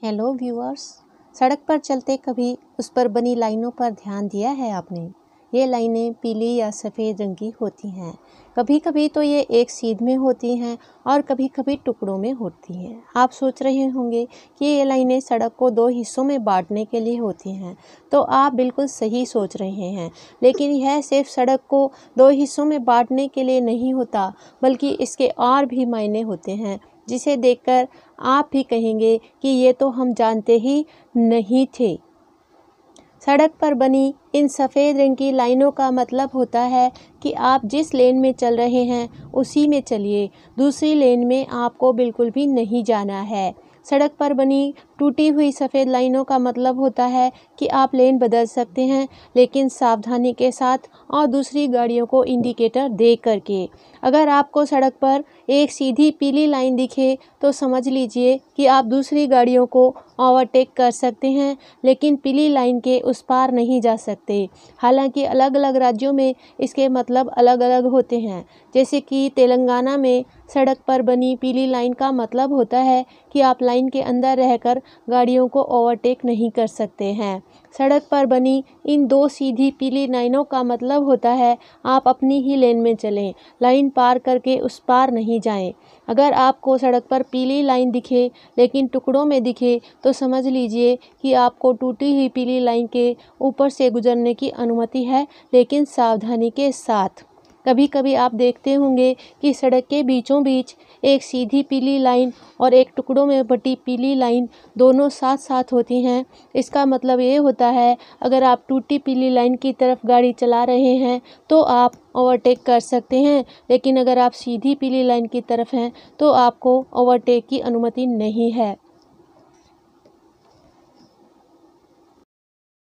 Hello viewers. सड़क पर चलते कभी उस पर बनी लाइनों पर ध्यान दिया है आपने? ये लाइनें पीली या सफ़ेद रंग की होती हैं। कभी कभी तो ये एक सीध में होती हैं और कभी कभी टुकड़ों में होती हैं। आप सोच रहे होंगे कि ये लाइनें सड़क को दो हिस्सों में बांटने के लिए होती हैं। तो आप बिल्कुल सही सोच रहे हैं, लेकिन यह सिर्फ सड़क को दो हिस्सों में बांटने के लिए नहीं होता, बल्कि इसके और भी मायने होते हैं, जिसे देखकर आप भी कहेंगे कि ये तो हम जानते ही नहीं थे। सड़क पर बनी इन सफ़ेद रंग की लाइनों का मतलब होता है कि आप जिस लेन में चल रहे हैं उसी में चलिए, दूसरी लेन में आपको बिल्कुल भी नहीं जाना है। सड़क पर बनी टूटी हुई सफ़ेद लाइनों का मतलब होता है कि आप लेन बदल सकते हैं, लेकिन सावधानी के साथ और दूसरी गाड़ियों को इंडिकेटर दे करके। अगर आपको सड़क पर एक सीधी पीली लाइन दिखे तो समझ लीजिए कि आप दूसरी गाड़ियों को ओवरटेक कर सकते हैं, लेकिन पीली लाइन के उस पार नहीं जा सकते। हालांकि अलग अलग राज्यों में इसके मतलब अलग अलग होते हैं। जैसे कि तेलंगाना में सड़क पर बनी पीली लाइन का मतलब होता है कि आप लाइन के अंदर रहकर गाड़ियों को ओवरटेक नहीं कर सकते हैं। सड़क पर बनी इन दो सीधी पीली लाइनों का मतलब होता है आप अपनी ही लेन में चलें, लाइन पार करके उस पार नहीं जाएं। अगर आपको सड़क पर पीली लाइन दिखे लेकिन टुकड़ों में दिखे तो समझ लीजिए कि आपको टूटी हुई पीली लाइन के ऊपर से गुजरने की अनुमति है, लेकिन सावधानी के साथ। कभी कभी आप देखते होंगे कि सड़क के बीचों बीच एक सीधी पीली लाइन और एक टुकड़ों में बटी पीली लाइन दोनों साथ साथ होती हैं। इसका मतलब ये होता है अगर आप टूटी पीली लाइन की तरफ गाड़ी चला रहे हैं तो आप ओवरटेक कर सकते हैं, लेकिन अगर आप सीधी पीली लाइन की तरफ हैं तो आपको ओवरटेक की अनुमति नहीं है।